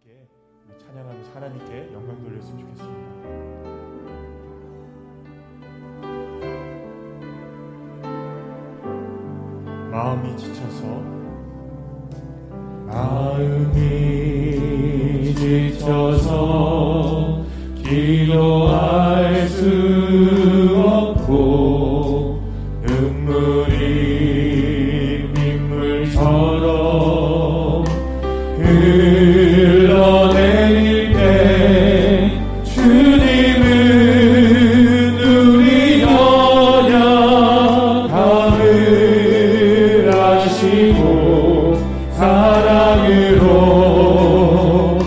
함께 우리 찬양하면서 하나님께 영광 돌렸으면 좋겠습니다. 마음이 지쳐서 기도할 수 없고 눈물이 빗물처럼 흘러내릴 때 주님은 우리 연약함을 아시고 사랑으로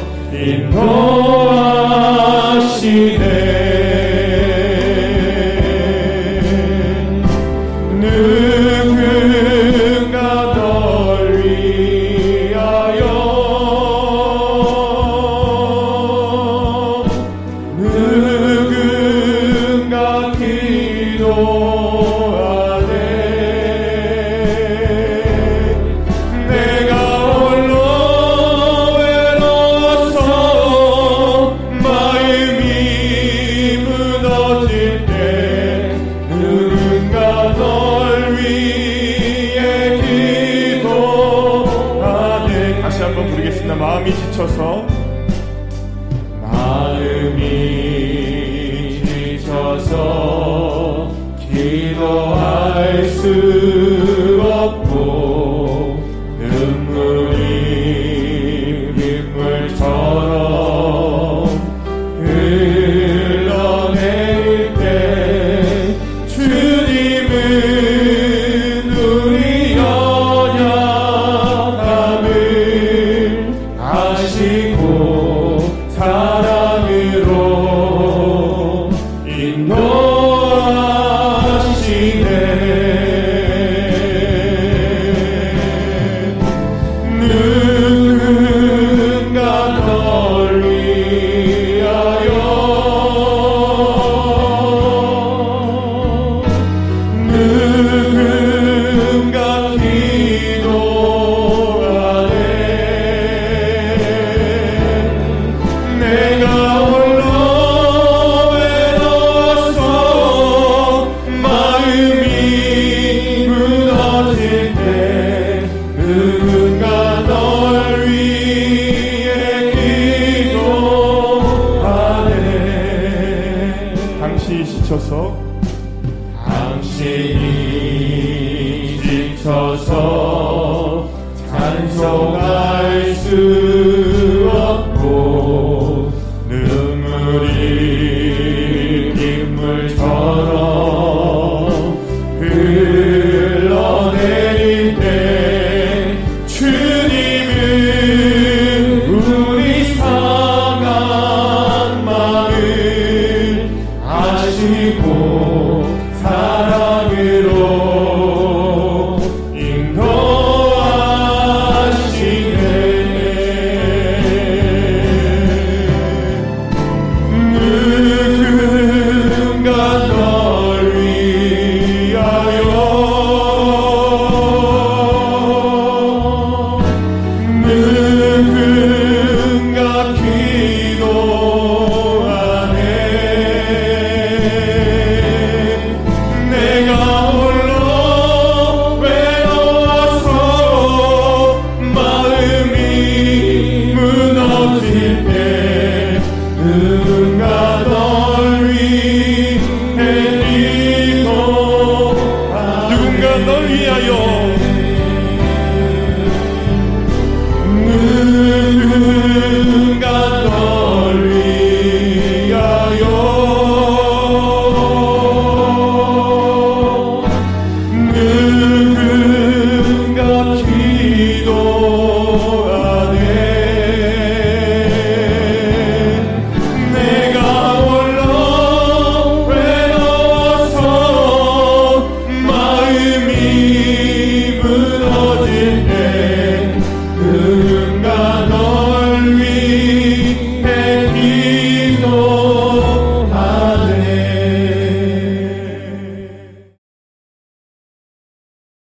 인도하시네. 누군가 널 위하여 누군가 기도하네. 내가 홀로 외로워서 마음이 무너질 때 누군가 널 위해 기도하네. 다시 한번 부르겠습니다. 마음이 지쳐서 기도할 수 없고 눈물이 빗물처럼 흘러내릴 때 주님은 우리 연약함을 아시고 사랑으로 인도하시네. 누군가 널 위하여 누군가 기도하네. 내가 홀로 외로워서 마음이 무너질 때 누군가 널 위해 기도하네. 당신이 지쳐서 찬송할 수 없고 눈물이 빗물처럼 흘러내릴 때 주님은 우리 상한 마음 아시고